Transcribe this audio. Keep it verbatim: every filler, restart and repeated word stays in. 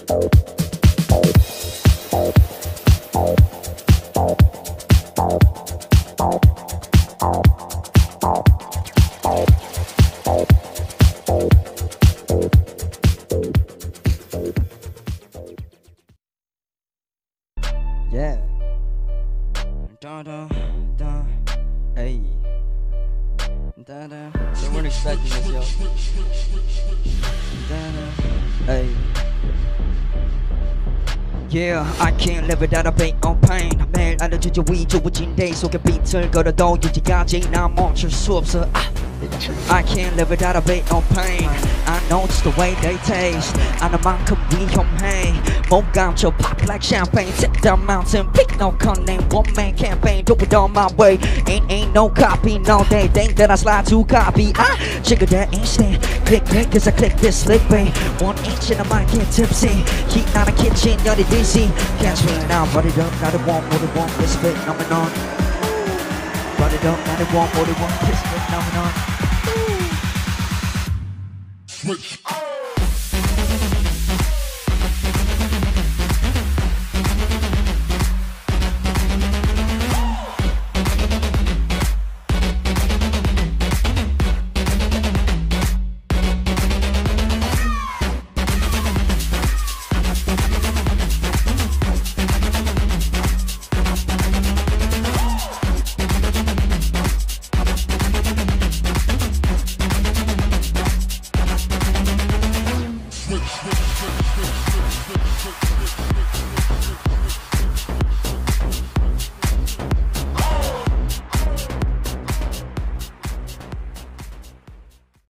Yeah. Da da da. Hey. Da da. They weren't expecting this, yo. Da da. Hey. Yeah, I can't live without a bit of pain. 매일 알려주죠 위주부진 day 속에 빛을 걸어도 유지까지 난 멈출 수 없어. 아. I can't live without a bit of pain. I know it's the way they taste. 아는 만큼 위험해. 몸 감춰 pop like champagne. Take the mountain, pick no cunning. One man campaign, do it on my way. Ain't ain't no copy, no they think that I slide to copy. I trigger that instant. Click click as I click this slick bay. One inch and I might get tipsy. Heat not a kitchen, you're dizzy. Catch me now, run it up, not it want, what it want, this spit, I'm on. Run it up, not it want, what it want, this spit, I'm on. Switch.